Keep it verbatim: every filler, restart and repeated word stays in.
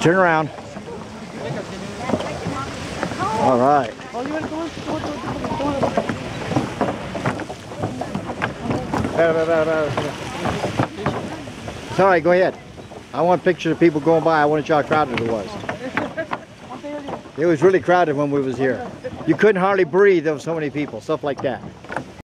Turn around. All right. It's all right, go ahead. I want pictures of people going by. I wanted to show how crowded it was. It was really crowded when we was here. You couldn't hardly breathe. There were so many people, stuff like that.